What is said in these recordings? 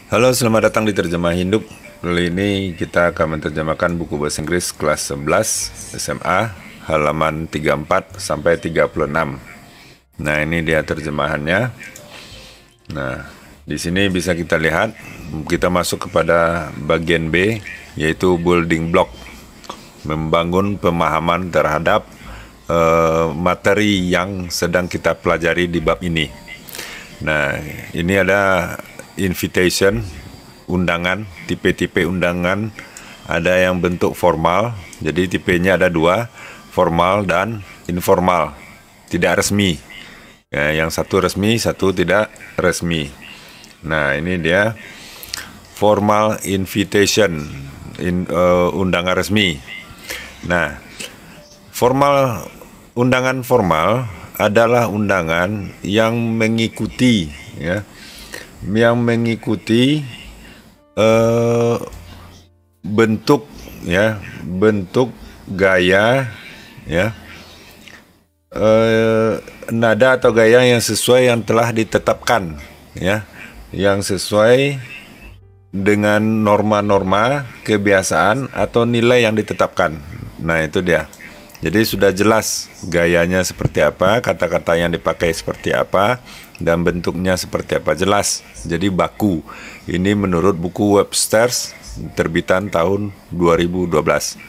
Halo, selamat datang di Terjemah Hidup. Kali ini kita akan menerjemahkan buku bahasa Inggris kelas 11 SMA halaman 34 sampai 36. Nah, ini dia terjemahannya. Nah, di sini bisa kita lihat kita masuk kepada bagian B, yaitu building block, membangun pemahaman terhadap materi yang sedang kita pelajari di bab ini. Nah, ini ada invitation, undangan, tipe-tipe undangan. Ada yang bentuk formal, jadi tipenya ada dua, formal dan informal, tidak resmi. Ya, yang satu resmi, satu tidak resmi. Nah, ini dia formal invitation, undangan resmi. Nah, undangan formal adalah undangan yang mengikuti, ya, bentuk, ya, bentuk, gaya, ya, nada atau gaya yang sesuai yang telah ditetapkan, ya, yang sesuai dengan norma-norma, kebiasaan atau nilai yang ditetapkan. Nah, itu dia. Jadi sudah jelas gayanya seperti apa, kata-kata yang dipakai seperti apa, dan bentuknya seperti apa, jelas. Jadi baku. Ini menurut buku Webster's terbitan tahun 2012.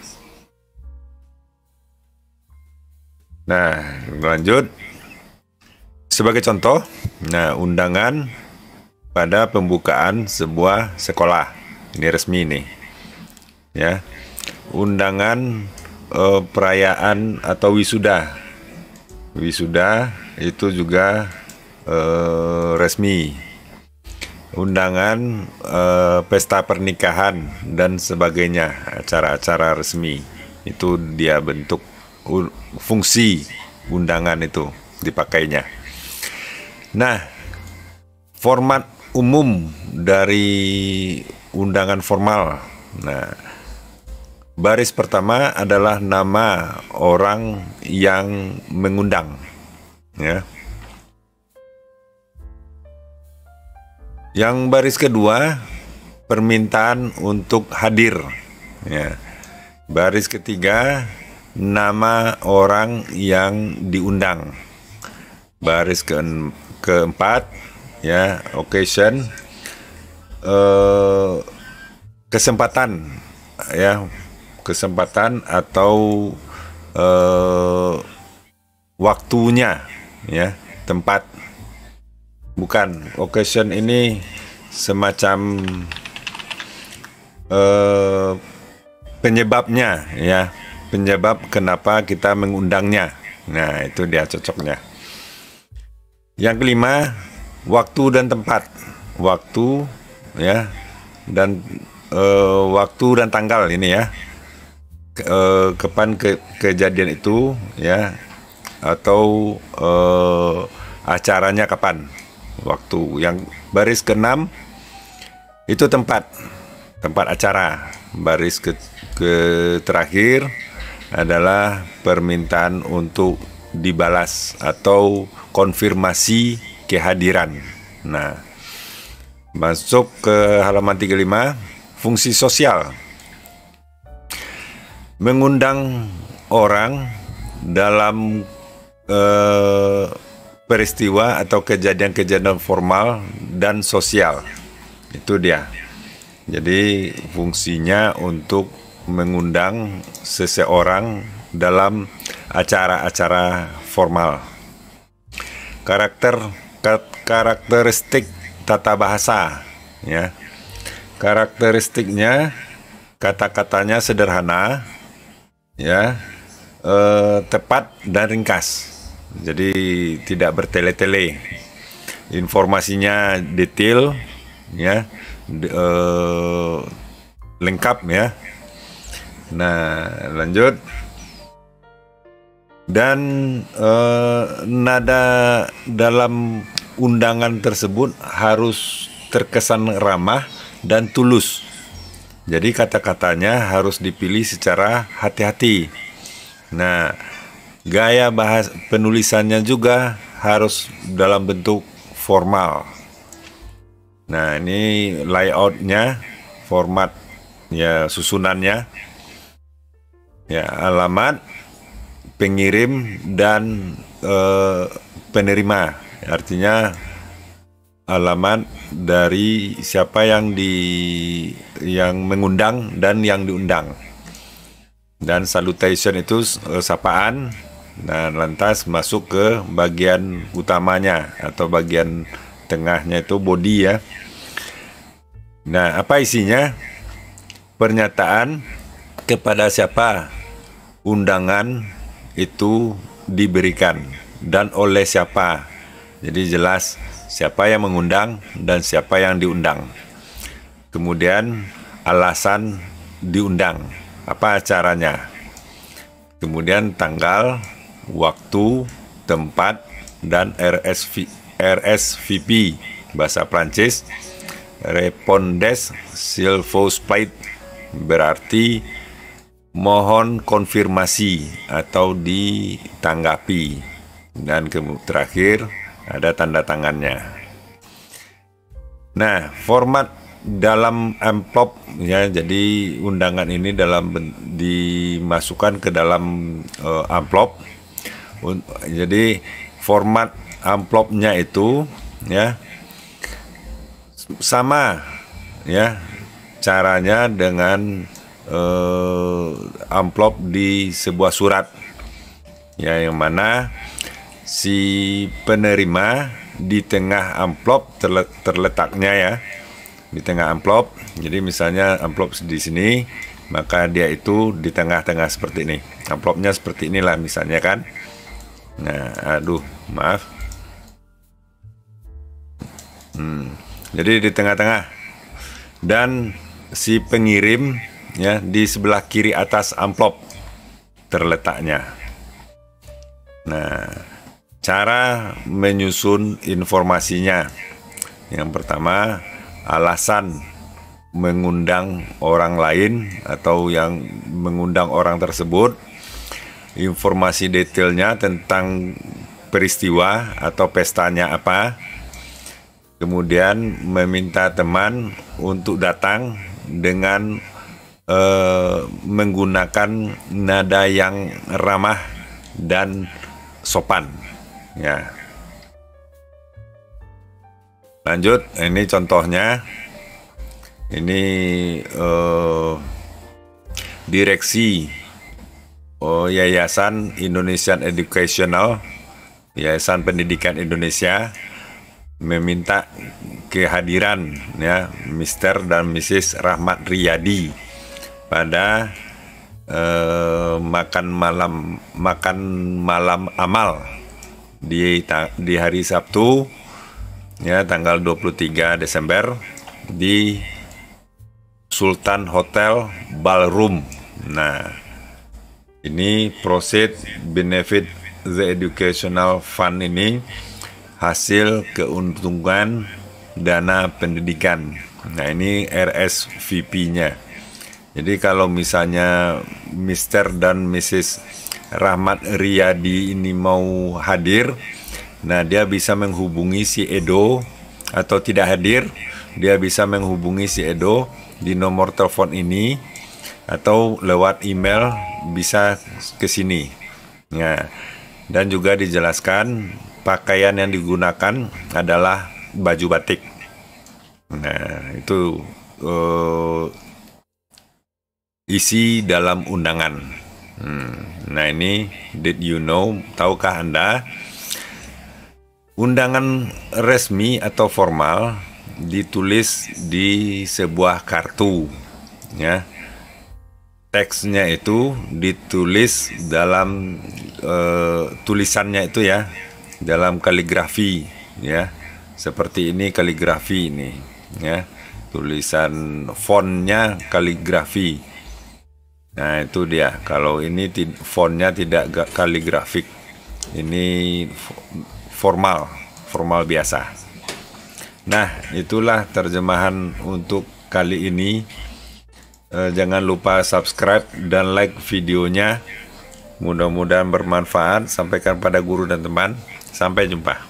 Nah, lanjut. Sebagai contoh, nah, undangan pada pembukaan sebuah sekolah. Ini resmi nih. Ya. Undangan perayaan atau wisuda. Wisuda itu juga resmi. Undangan pesta pernikahan dan sebagainya, acara-acara resmi. Itu dia bentuk fungsi undangan itu dipakainya. Nah, format umum dari undangan formal. Nah, baris pertama adalah nama orang yang mengundang, ya. Yang baris kedua, permintaan untuk hadir, ya. Baris ketiga, nama orang yang diundang. Baris keempat, ya, occasion, kesempatan, ya, kesempatan atau waktunya, ya, tempat. Bukan, occasion ini semacam penyebabnya, ya, penyebab kenapa kita mengundangnya. Nah, itu dia cocoknya. Yang kelima, waktu dan tempat. Waktu, ya, dan waktu dan tanggal ini, ya. Kapan kejadian itu, ya, atau acaranya kapan, waktu. Yang baris ke-6 itu tempat acara. Baris ke terakhir adalah permintaan untuk dibalas atau konfirmasi kehadiran. Nah, masuk ke halaman 35, fungsi sosial. Mengundang orang dalam peristiwa atau kejadian-kejadian formal dan sosial. Itu dia. Jadi fungsinya untuk mengundang seseorang dalam acara-acara formal. Karakteristik tata bahasa, ya. Karakteristiknya, kata-katanya sederhana, ya, tepat dan ringkas. Jadi tidak bertele-tele. Informasinya detail, ya, lengkap, ya. Nah, lanjut. Dan nada dalam undangan tersebut harus terkesan ramah dan tulus. Jadi kata-katanya harus dipilih secara hati-hati. Nah, gaya penulisannya juga harus dalam bentuk formal. Nah, ini layoutnya, format ya, susunannya ya, alamat, pengirim, dan penerima. Artinya alamat dari siapa yang mengundang dan yang diundang. Dan salutation itu sapaan. Nah, lantas masuk ke bagian utamanya atau bagian tengahnya itu body ya. Nah, apa isinya? Pernyataan kepada siapa undangan itu diberikan dan oleh siapa. Jadi jelas siapa yang mengundang dan siapa yang diundang. Kemudian alasan diundang, apa acaranya. Kemudian tanggal, waktu, tempat, dan RSVP bahasa Prancis, Réponses s'il vous plaît, berarti mohon konfirmasi atau ditanggapi. Dan terakhir ada tanda tangannya. Nah, format dalam amplop ya, jadi undangan ini dimasukkan ke dalam amplop. Jadi format amplopnya itu ya sama ya caranya dengan amplop di sebuah surat ya, yang mana si penerima di tengah amplop terletaknya ya, di tengah amplop. Jadi misalnya amplop di sini, maka dia itu di tengah-tengah seperti ini. Amplopnya seperti inilah misalnya kan. Nah, aduh, maaf. Jadi di tengah-tengah. Dan si pengirim ya di sebelah kiri atas amplop terletaknya. Nah, cara menyusun informasinya. Yang pertama, alasan mengundang orang lain atau yang mengundang orang tersebut. Informasi detailnya tentang peristiwa atau pestanya apa. Kemudian meminta teman untuk datang dengan menggunakan nada yang ramah dan sopan ya. Lanjut, ini contohnya. Ini direksi Yayasan Indonesian Educational, Yayasan Pendidikan Indonesia, meminta kehadiran ya Mr. dan Mrs. Rahmat Riyadi pada makan malam amal di hari Sabtu ya, tanggal 23 Desember di Sultan Hotel Ballroom. Nah, ini proceed benefit the educational fund, ini hasil keuntungan dana pendidikan. Nah, ini RSVP-nya. Jadi kalau misalnya Mr. dan Mrs. Rahmat Riyadi ini mau hadir, nah dia bisa menghubungi si Edo, atau tidak hadir, dia bisa menghubungi si Edo di nomor telepon ini atau lewat email bisa ke sini. Nah, dan juga dijelaskan pakaian yang digunakan adalah baju batik. Nah, itu isi dalam undangan. Nah, ini did you know, tahukah Anda, undangan resmi atau formal ditulis di sebuah kartu ya. Teksnya itu ditulis dalam tulisannya itu ya, dalam kaligrafi ya, seperti ini kaligrafi ini ya, tulisan fontnya kaligrafi. Nah, itu dia. Kalau ini fontnya tidak kaligrafik, ini formal biasa. Nah, itulah terjemahan untuk kali ini. Jangan lupa subscribe dan like videonya. Mudah-mudahan bermanfaat. Sampaikan pada guru dan teman. Sampai jumpa.